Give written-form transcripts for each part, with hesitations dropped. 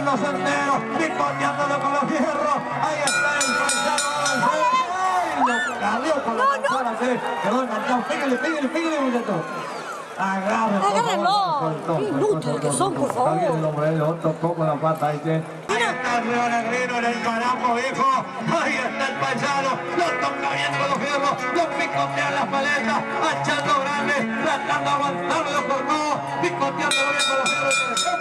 Carlos Sendero, picoteándolo con los hierros. Ahí está el paisano. ¡Ay! Lo cayó con la manzana. Quedó enganchado. Pégale, muchachos. Agárrenlo. Qué inútiles que son, por favor. Está bien el hombre, lo tocó con la pata. Ahí está el Río Negrino en el carambo, viejo. Ahí está el paisano. Lo toca bien con los hierros. Lo picotean las paletas. Achando grande. Tratando de aguantarlo. Lo cortó. Picoteándolo bien con los hierros.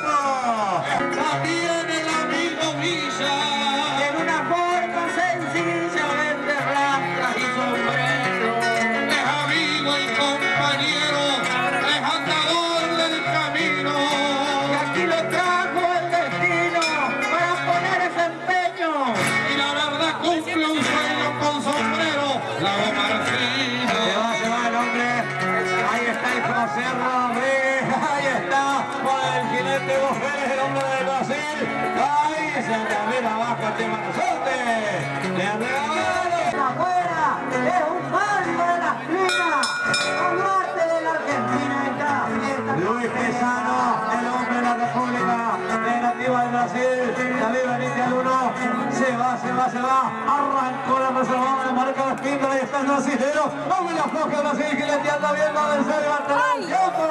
También el amigo Villa. En una forma sencilla vende rastras y sombreros. Es amigo y compañero. Es andador del camino. Y aquí lo trajo el destino para poner ese empeño. Y la verdad cumple un sueño con sombrero. Lago Marcino. Se va el hombre. Ahí está el José Rodríguez. Ahí está. Con el jinete Boférez, el hombre de Brasil. Ahí se le arriba abajo este Manazote. Le arregalaron. Afuera, es un barrio de las Ligas. Un norte de la Argentina está. Luis Pesano, el hombre de la República Federativa de Brasil. David Benítez al 1. Se va. Arrancó la reservada de marca de Espíndola. Ahí está el brasilero. Hombre, la floja Brasil que le anda bien. Va a vencer y va a tener el tiempo.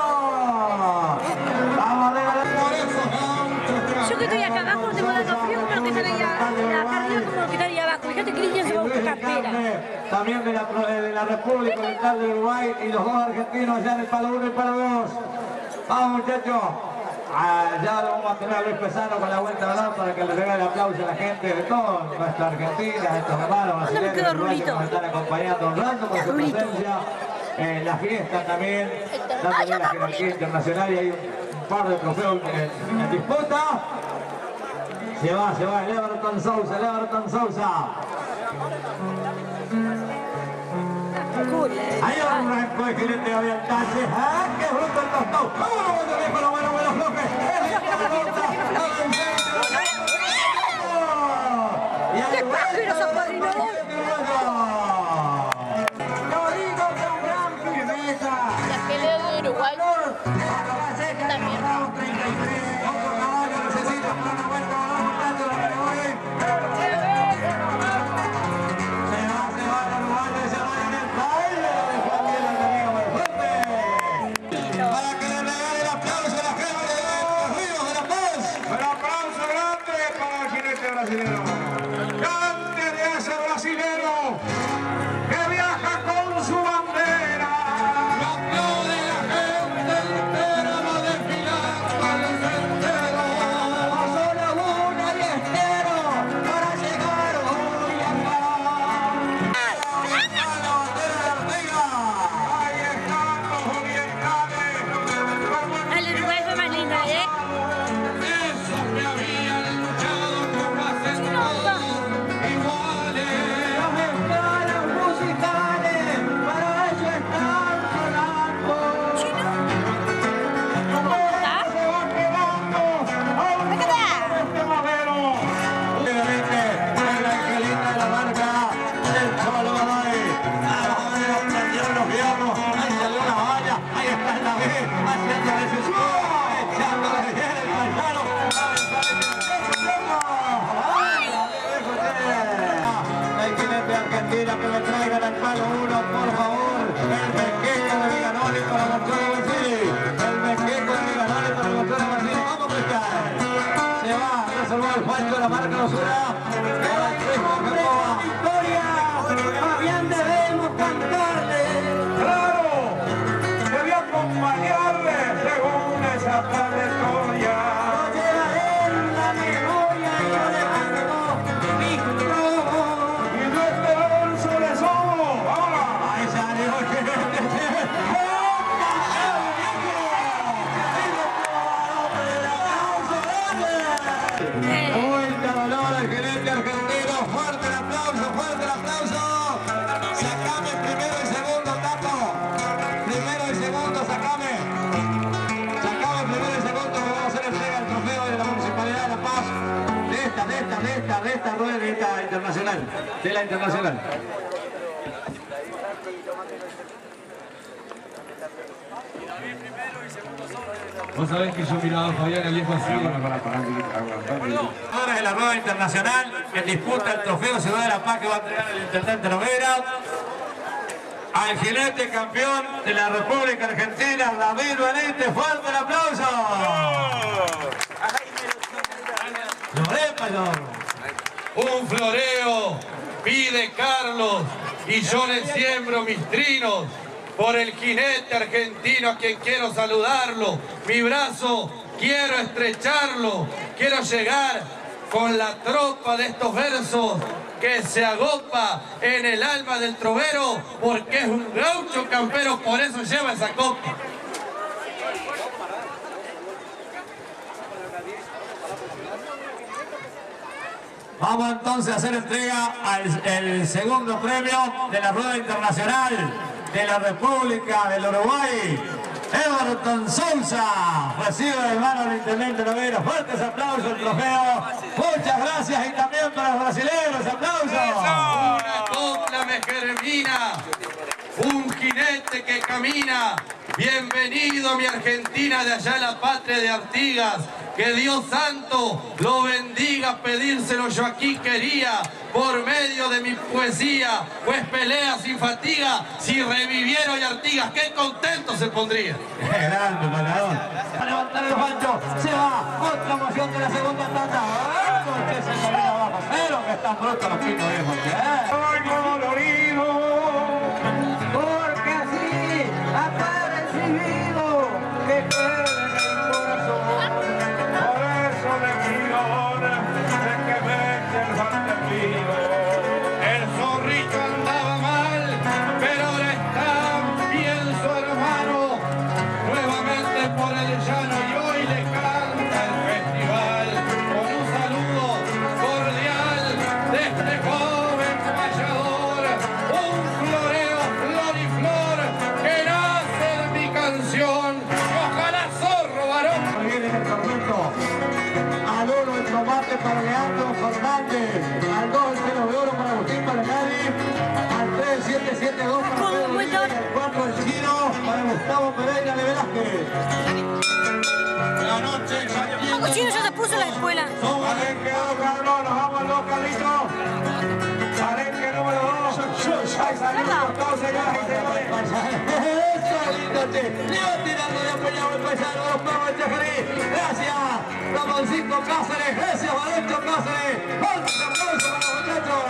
Vamos a regalar por eso. Yo que estoy acá abajo, tengo dando frío como lo que están ahí acá arriba, como lo que están ahí abajo. Fíjate que Cristian se va a buscar campera. También de la República Oriental de Uruguay y los dos argentinos allá en el palo 1 y palo 2. Vamos, muchachos. Ya lo vamos a tener a Luis Pesano con la vuelta de lado para que le regale aplauso a la gente de toda nuestra Argentina, estos hermanos brasileños que nos están acompañando un rato con su presencia en la fiesta también, dándole la jerarquía internacional y hay un par de trofeos en disputa. Se va el Everton Sousa. Ahí arrancó el jinete Gabriel Tache. ¡Ah, qué bruto el tostón! ¡Vámonos, viejo! ¡Lo bueno, floje! ¡Qué pájaro se apadrinó! Lo digo con gran firmeza. La pelea de Uruguay También. Otro caballo necesita para una vuelta a los muchachos. Se va el uruguayo y se va en el baile. Lo dejó bien al amigo Fuerte. Para que le regale el aplauso a la gente de los Ríos de la Paz. Un aplauso grande para el jinete brasileño. Grande de ese brasilero que viaja con su bandera. Lo aplaude la gente entera, va desfilando al sendero. Pasó la luna y estero para llegar hoy acá. La bandera de Artigas. Ahí están los orientales. El Uruguay fue más linda, ¿eh? Esos que habían luchado por las iguales. Los escalas musicales para eso están sonando. ¿Cómo está? Se va quedando a un este modelo. Obviamente, el angelito de la marca del Cholo Godoy. Vamos a ver, prendieron los fierros. Ahí salió una valla. Ahí está el David haciéndole su echándole bien el paisano. El jinete de Argentina que le traigan al palo 1, por favor. El mequeco de Viganoli para Gonzalo Mancini. El mequeco de Viganoli para Gonzalo Mancini. Vamos, Cristian. Se va, reservó el Juancho de la marca Osura. Para el Crespo Gamboa. Victoria, más bien debemos cantarle. Claro, debía acompañarle según esa trayectoria. Lo llevaré en la memoria y yo le canto Victoria. Y no esperanza de somos. ¡Ahora! Ahí salió el jinete. Vuelta dolor al jinete argentino. Fuerte el aplauso. Sacame primero y segundo, Tato. Primero y segundo, sacame. Sacame primero y segundo que vamos a hacer entrega del trofeo de la Municipalidad de La Paz. De esta rueda internacional. De la internacional. Vos sabés que yo miraba a Fabián el viejo así. Ahora de la rueda internacional, en disputa el trofeo Ciudad de la Paz que va a entregar el intendente Noguera al jinete campeón de la República Argentina, David Benítez. ¡Fuerte el aplauso! Un floreo pide Carlos y yo le siembro mis trinos por el jinete argentino a quien quiero saludarlo. Mi brazo quiero estrecharlo, quiero llegar con la tropa de estos versos que se agopa en el alma del trovero porque es un gaucho campero, por eso lleva esa copa. Vamos entonces a hacer entrega al segundo premio de la rueda internacional de la República del Uruguay. Everton Sousa recibe de mano al intendente Noguera. Fuertes aplausos al trofeo. Muchas gracias y también para los brasileños. ¡Aplausos! Una copla me germina, un jinete que camina. Bienvenido mi Argentina de allá, la patria de Artigas. Que Dios santo lo bendiga, pedírselo yo aquí quería, por medio de mi poesía, pues pelea sin fatiga, si reviviera hoy Artigas, qué contento se pondría. ¡Qué grande, ganador! A levantar el bancho, se va, otra moción de la segunda tanda. ¡Ay, se camina abajo! Pero que están brotos los picos viejos. ¡Ay, colorido! Porque así está recibido que quede en el corazón. Por eso le pido ahora de que me eche el fantasmino. El zorrito andaba mal, pero ahora está bien su hermano, nuevamente por el llano y hoy le canta el festival con un saludo cordial de este joven payador, un floreo, flor y flor que nace de mi canción. Ojalá zorro, varón. Viene en el tormento. Al 1 el tomate para Leandro Fernández. Al 2 el cero de oro para Agustín Palenari. Al 3 772 para Pedro Villa. Y al 4 el chino para Gustavo Pereira de Velázquez. La noche ya Poco chino ya se puso en la escuela. Palenque 2, Carlos, nos vamos al 2, Carlitos. Palenque número 2. Ahí salimos todos, señoras y señores. Eso, lindo, che. Le va tirando de apoyado el paisano de los pavos de Chajarí. Gracias, Ramoncito Cáceres. Gracias, Valencho Cáceres. ¡Fuerte aplauso para los muchachos!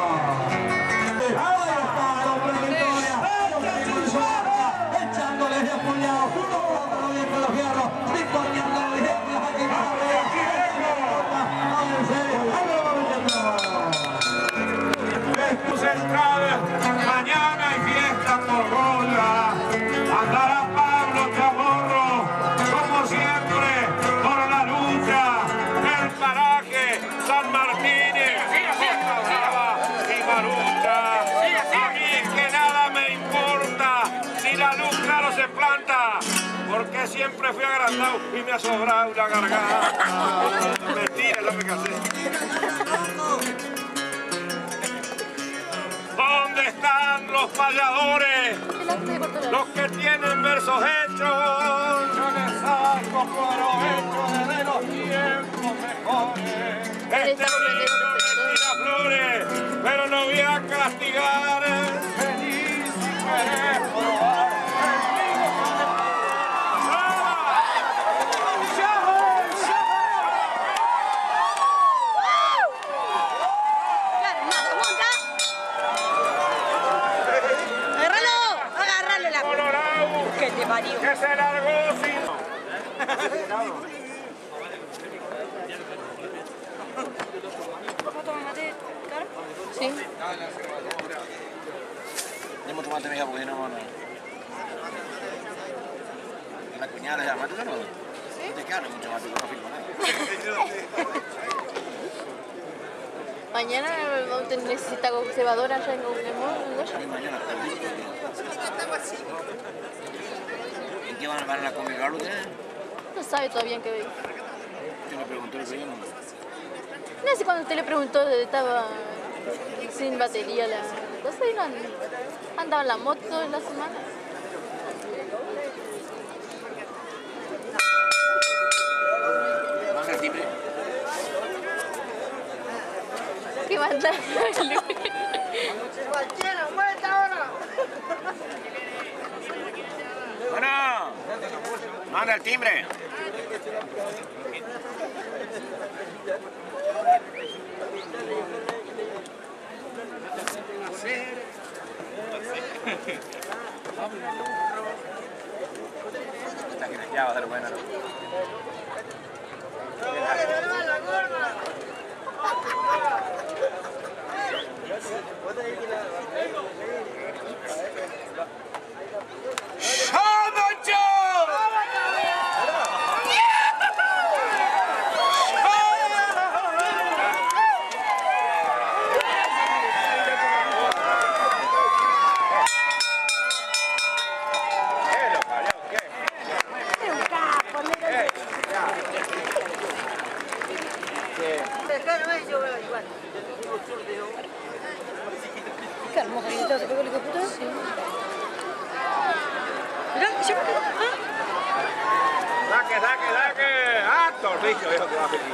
Ahí está, hombre de victoria. Echándoles de apoyado. Uno por otro, bien con los fierros. Victoriando la gente. En serio, vámonos, muchachos. Esto central, mañana hay fiesta por Goya. Andará Pablo Chamorro, como siempre, por la lucha. El paraje San Martín, Brava y Marucha. A mí que nada me importa si la luz claro se planta, porque siempre fui agrandado y me ha sobrado una garganta. Mentira, no me casé. ¿Dónde están los payadores? Los que tienen versos hechos. Yo les saco provecho desde los tiempos mejores. Este niño me tira flores, pero no voy a castigar. Feliz si querés probar. Que se largó sin... Sí. Tenemos tomate, mija, porque no... La cuñada ya, mate, ¿no? No te queda mucho mate, no firma nada. Mañana necesita cebadora allá en Gauguemont. Sí, mañana perdí. ¿En qué van a la comida ustedes? No sabe todavía en qué veis. ¿Quién le preguntó el primero? No sé, cuando usted le preguntó, estaba sin batería la cosa y no andaba en la moto toda la semana. que mandar. Cualquiera, muerta ahora. Bueno, manda el timbre. Está que ya va a ser buena. Qué hermosa guitarra, se pegó el hijo de puta. Sí. Mirá, ya me quedó. ¡Saque, saque, saque! ¡Ah, tornillo, hijo, que va a venir!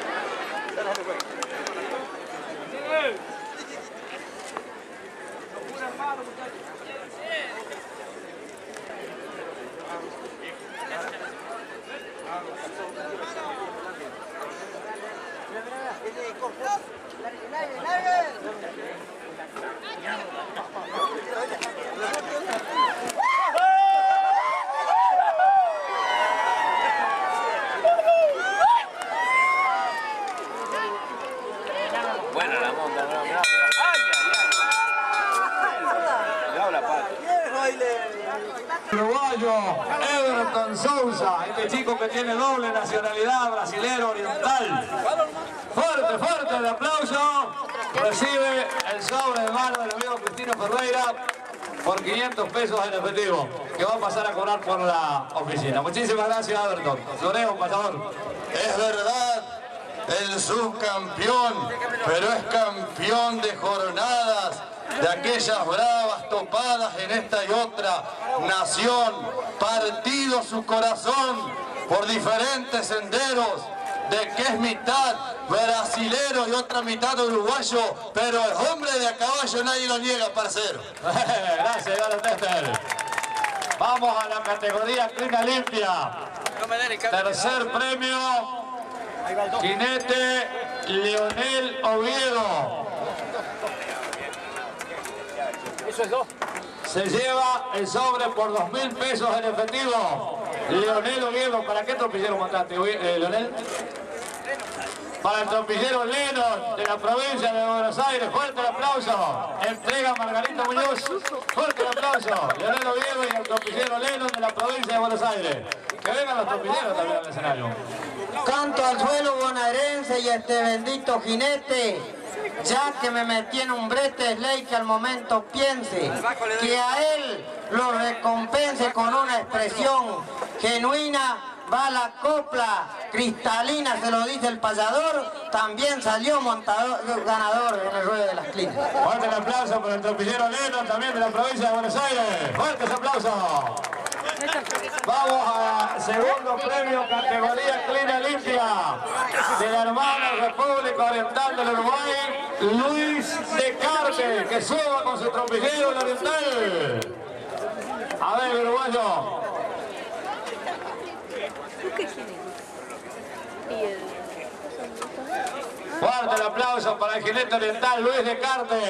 Buena la monta, mirá, mirá. ¡Ay, ay, ay! Cuidado la pata. Uruguayo Everton Sousa, este chico que tiene doble nacionalidad, brasilero oriental. Fuerte, fuerte el aplauso. Recibe el sobre de mano del amigo Cristino Ferreira por 500 pesos en efectivo, que va a pasar a cobrar por la oficina. Muchísimas gracias, Everton. Floreo, pasador. Es verdad, el subcampeón, pero es campeón de jornadas, de aquellas bravas topadas en esta y otra nación, partido su corazón por diferentes senderos, de que es mitad brasilero y otra mitad uruguayo, pero el hombre de a caballo nadie lo niega, parcero. Gracias, Iván Tester. Vamos a la categoría clina limpia. Tercer premio, jinete Leonel Oviedo. Se lleva el sobre por 2.000 pesos en efectivo. Leonel Oviedo, ¿para qué tropillero montaste, Leonel? Para el tropillero Lennon de la provincia de Buenos Aires. Fuerte el aplauso. Entrega Margarita Muñoz. Fuerte el aplauso. Leonel Oviedo y el tropillero Lennon de la provincia de Buenos Aires. Que vengan los tropilleros también al escenario. Canto al suelo bonaerense y este bendito jinete, ya que me metí en un brete, es ley que al momento piense, que a él lo recompense con una expresión genuina. Va la copla cristalina, se lo dice el payador, también salió montador, ganador en el ruedo de las clínicas. Fuerte el aplauso para el tropillero Lennon también de la provincia de Buenos Aires. Fuerte ese aplauso. Vamos al segundo premio, categoría clina limpia, de la hermana República Oriental del Uruguay, Luis Descartes, que suba con su tropillero el oriental. A ver, uruguayo. Fuerte el aplauso para el jinete oriental Luis Descartes.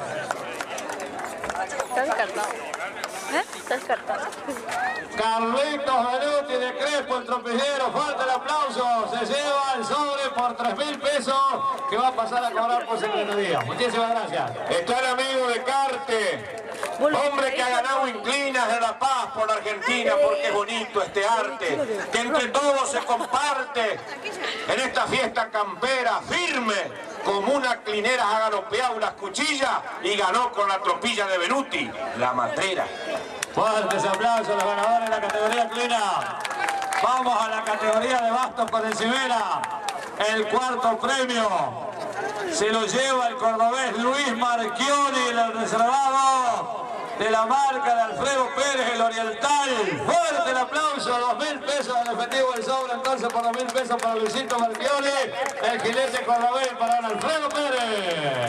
Está descartado. Está descartado. Carlitos Benuti de Crespo, el tropillero. Fuerte el aplauso. Se lleva el sobre por 3.000 pesos que va a pasar a cobrar por secretaría. Muchísimas gracias. Está el amigo Descartes, hombre que ha ganado inclinas de La Paz por la Argentina, porque es bonito este arte, que entre todos se comparte en esta fiesta campera, firme, como una clinera ha galopeado unas cuchillas y ganó con la tropilla de Benuti, la matrera. Fuertes aplausos a los ganadores de la categoría clina. Vamos a la categoría de bastos con encimera. El cuarto premio se lo lleva el cordobés Luis Marchioni, el reservado de la marca de Alfredo Pérez, el oriental. Fuerte el aplauso, 2.000 pesos en efectivo el sobre, entonces por 2.000 pesos para Luisito Marchioni, el jinete cordobés para don Alfredo Pérez.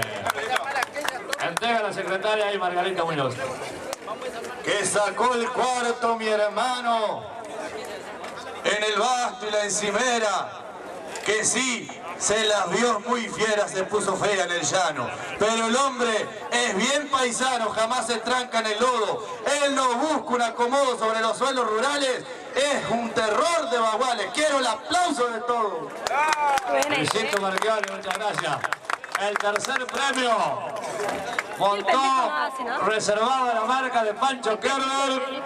secretaria y Margarita Muñoz. Que sacó el cuarto mi hermano en el basto y la encimera, que sí, se las vio muy fiera, se puso fea en el llano. Pero el hombre es bien paisano, jamás se tranca en el lodo. Él no busca un acomodo sobre los suelos rurales, es un terror de baguales. Quiero el aplauso de todos. Luisito Marchioli, muchas gracias. El tercer premio, montó reservado a la marca de Pancho Kerber.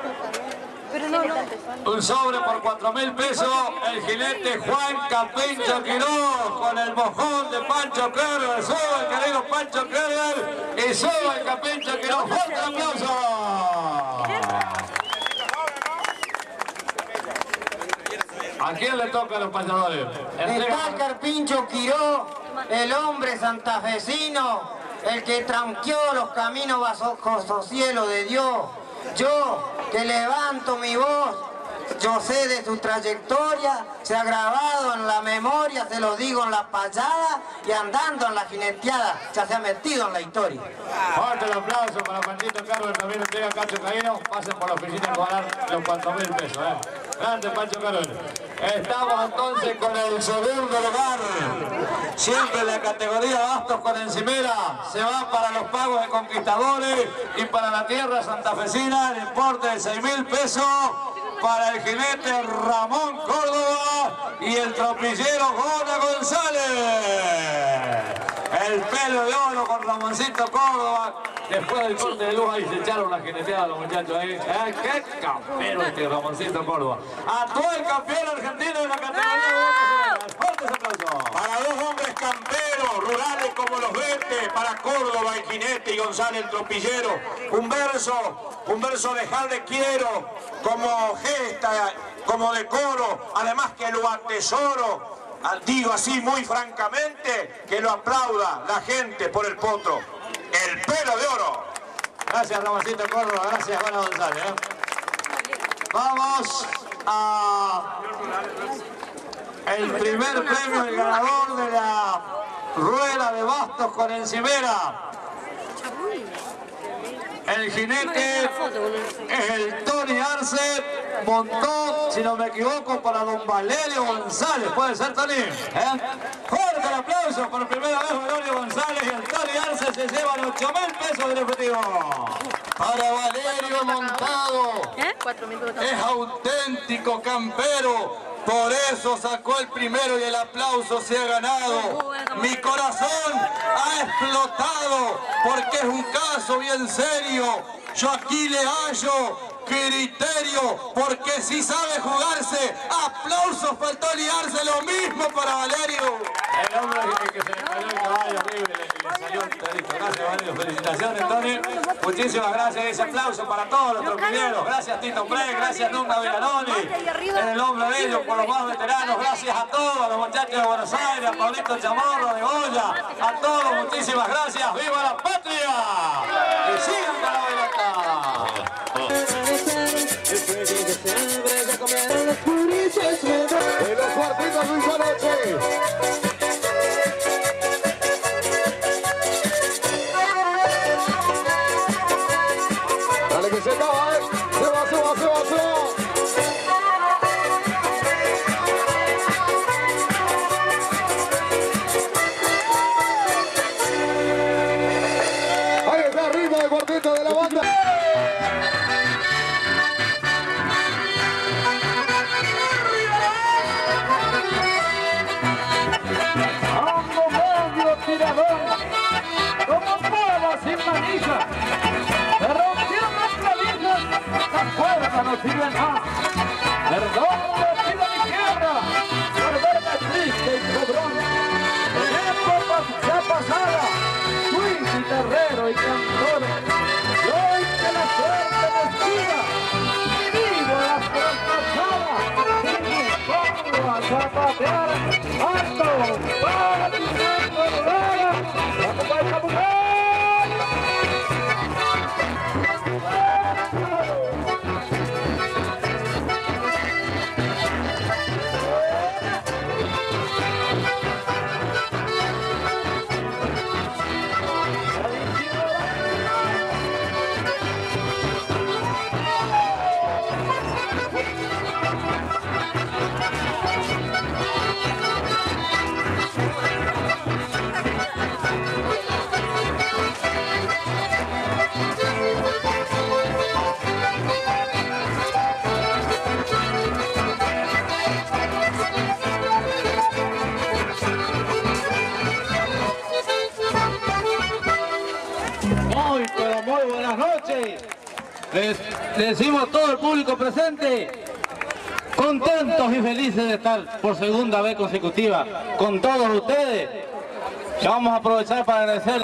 Un sobre por 4.000 pesos, el jinete Juan Capincho Quiroz con el mojón de Pancho Kerber. Sube el querido Pancho Kerber y sube el Capincho Quiroz. ¡Fuerte aplauso! ¿A quién le toca a los payadores? Está el Carpincho Quiroz, el hombre santafesino, el que tranqueó los caminos bajo cielo de Dios. Yo, que levanto mi voz, yo sé de su trayectoria, se ha grabado en la memoria, se lo digo en la payada y andando en la jineteada, ya se ha metido en la historia. Fuerte el aplauso para Panchito Kerber, también entrega Cacho Caíno, pasen por la oficina a ganar los 4.000 pesos. Grande Pancho Kerber. Estamos entonces con el segundo lugar. Siempre la categoría bastos con encimera se va para los pagos de conquistadores y para la tierra santafesina el importe de 6.000 pesos para el jinete Ramón Córdoba y el tropillero Gona González. El pelo de oro con Ramoncito Córdoba. Después del corte de luz ahí se echaron la jineteada los muchachos ahí. ¡Qué campero este Ramoncito Córdoba! Actual campeón argentino de la categoría. ¡Fuertes aplausos! Para dos hombres camperos, rurales como los 20, para Córdoba el jinete y González el tropillero. Un verso de Jalde quiero, como gesta, como decoro, además que lo atesoro. Digo así muy francamente, que lo aplauda la gente por el potro. El pelo de oro. Gracias Ramoncito Córdoba, gracias Juana González. Vamos a el primer premio, el ganador de la rueda de bastos con encimera. El jinete es el Tony Arce, montó, si no me equivoco, para don Valerio González. ¿Puede ser, Tony? Fuerte el aplauso por primera vez Valerio González y el Tony Arce se llevan 8.000 pesos del efectivo. Para Valerio Montado, es auténtico campero. Por eso sacó el primero y el aplauso se ha ganado. Mi corazón ha explotado porque es un caso bien serio. Yo aquí le hallo criterio porque si sabe jugarse. Aplausos para Tony Arce, lo mismo para Valerio. El hombre que se le cayó el caballo arriba y le salió un perrito. Gracias Valerio, felicitaciones Tony. Muchísimas gracias, ese aplauso para todos los tropineros. Gracias Tito Pre, gracias Nunca Villaloni. En el hombre de ellos por los más veteranos. Gracias a todos, a los muchachos de Buenos Aires, a Pablito Chamorro de Goya. A todos, muchísimas gracias. ¡Viva la patria! ¡Y sigan para la bailata! De los cuartitos Luis Anoche. Dale que se acaba, se va. Ahí está arriba el cuartito de la banda. Como pavo sin manija, se rompieron las clavijas, las cuerdas no sirven más. Perdón, le pido a mi tierra por verme triste y cobrón. En épocas ya pasadas, fui guitarrero y cantor. Y hoy que la suerte me esquiva, y vivo las traspasadas, y me pongo a zapatear, alto, para tu tiempo rueda. ¡Vamos a esta mujer! tardes, buenas noches. Les decimos a todo el público presente, contentos y felices de estar por segunda vez consecutiva con todos ustedes. Ya vamos a aprovechar para agradecer.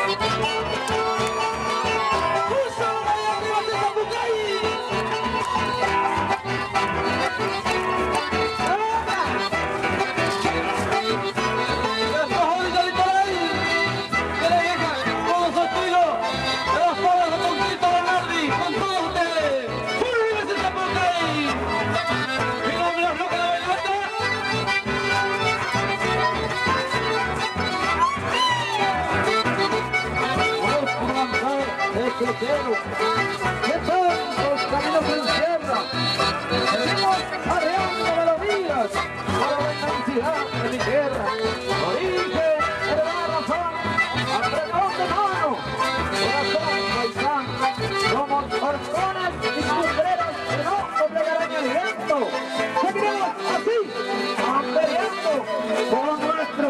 Que tantos caminos se encierran, seguimos arreando melodías para la intensidad de mi tierra. Origen, heredad, razón, apretón de mano, corazón paisano. Somos hormonas y cumbreras que no doblegarán el viento. Seguiremos así, peleando por nuestro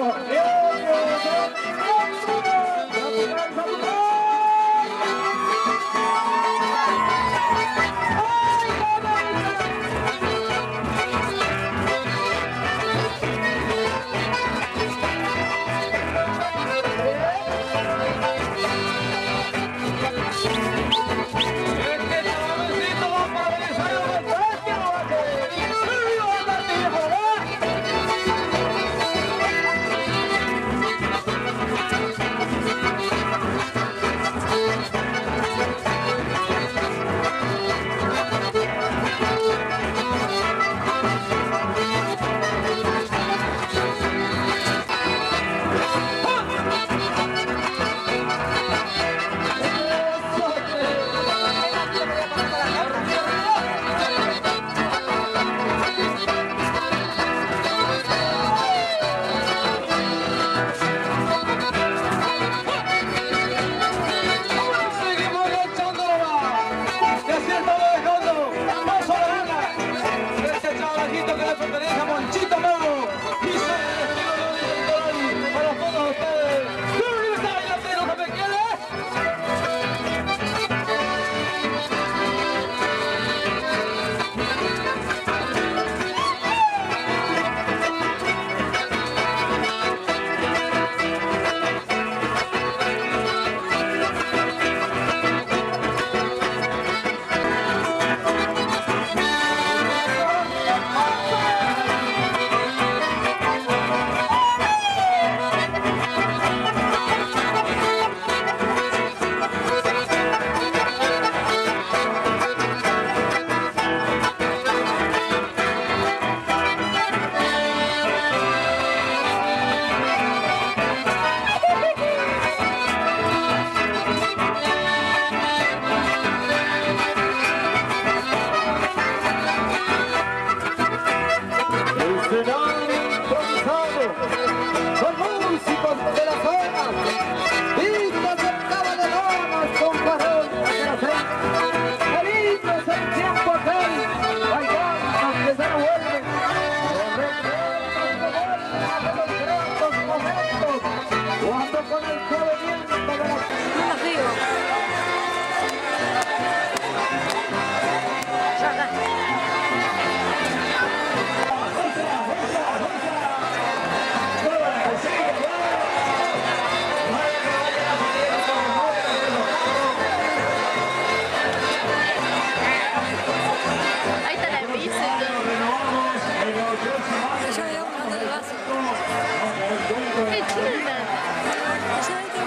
Hey, children.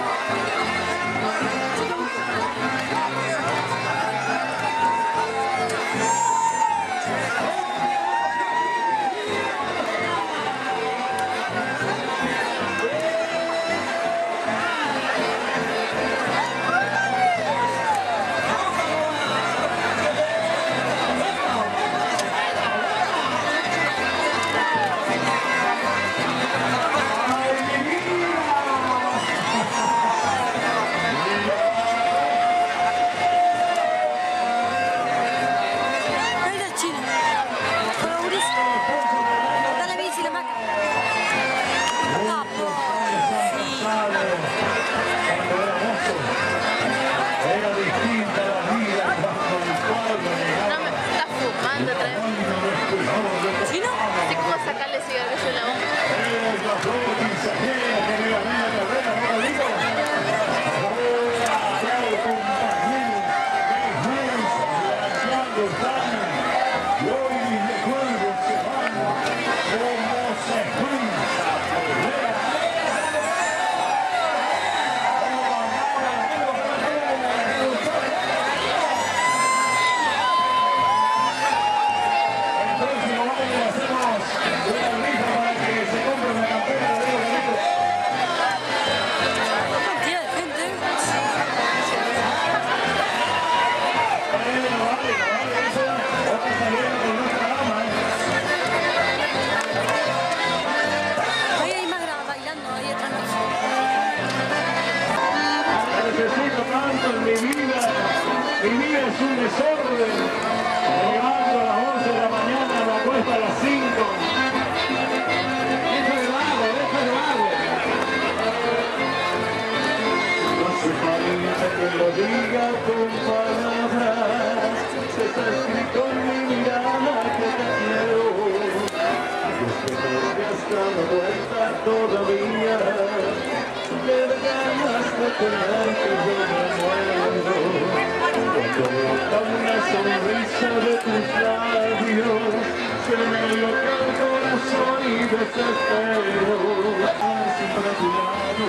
necesito tanto en mi vida. Mi vida es un desorden. Me levanto a las 11 de la mañana, me acuesto a las 5. Eso es vago, eso es vago. No hace falta que lo diga con palabras. Está escrito en mi mirada que te quiero. Y es que no te has dado cuenta todavía. Que de ganas de tenerte yo me muero. Cuando brota una sonrisa de tus labios, se me loca el corazón y desespero. Siempre a tu lado.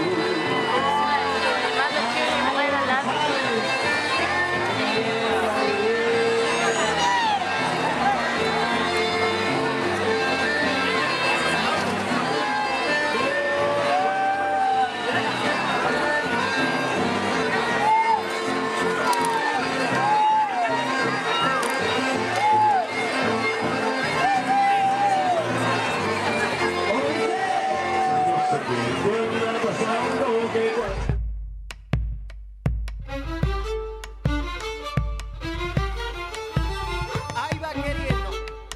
Ahí va queriendo.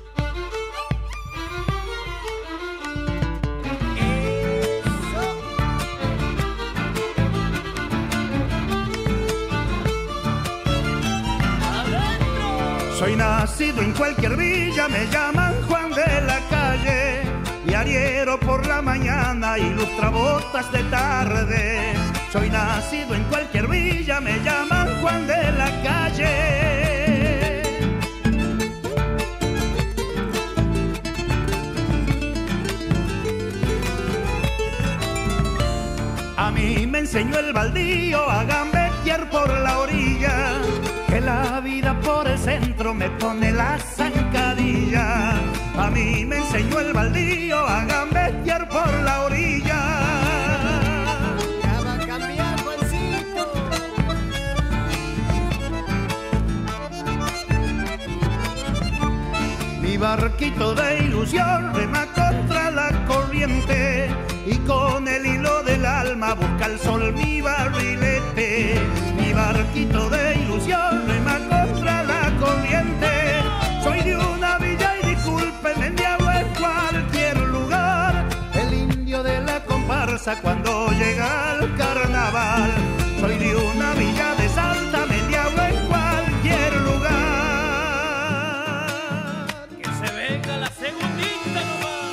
Soy nacido en cualquier villa, me llaman Juan de la Calle. Y arriero por la mañana, ilustra botas de tarde. Soy nacido en cualquier villa, me llaman Juan de la Calle. A mí me enseñó el baldío a gambetear por la orilla, que la vida por el centro me pone la zancadilla. A mí me enseñó el baldío a gambetear por la orilla. Ya va a cambiar, Juancito. Mi barquito de ilusión rema contra la corriente y con el hilo del alma busca el sol mi barrilete. Mi barquito de ilusión rema contra la corriente. Soy de una villa y discúlpenme, diablo en cualquier lugar. El indio de la comparsa cuando llega al carnaval. Soy de una villa de Salta, me diablo en cualquier lugar. Que se venga la segundita nomás.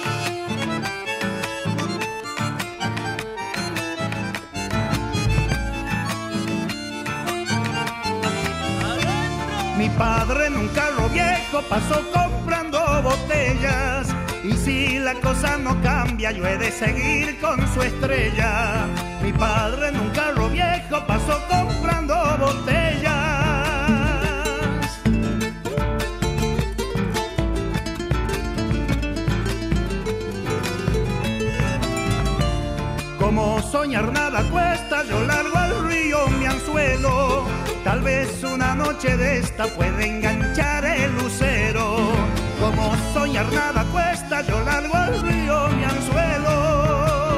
Mi padre en un carro viejo pasó comprando botellas. Y si la cosa no cambia, yo he de seguir con su estrella. Mi padre en un carro viejo pasó comprando botellas. Como soñar nada cuesta, yo largo al río mi anzuelo. Tal vez una noche de esta puede enganchar el lucero. Como soñar nada cuesta, yo largo al río mi anzuelo.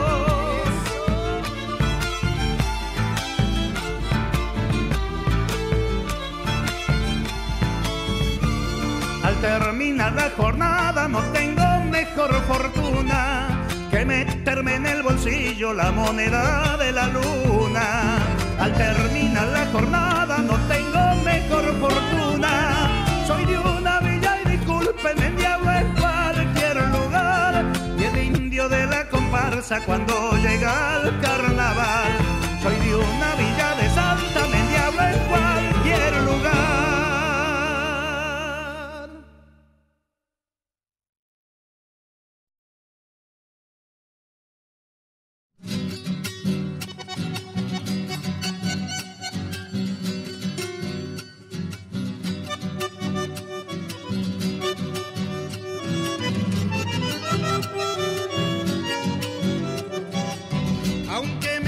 Al terminar la jornada no tengo mejor fortuna que meterme en el bolsillo la moneda de la luna. Al terminar la jornada no tengo mejor fortuna. Soy de una villa y discúlpenme, diablo en cualquier lugar. Y el indio de la comparsa cuando llega al carnaval. Soy de una villa de Salta, me diablo en cualquier lugar. Aunque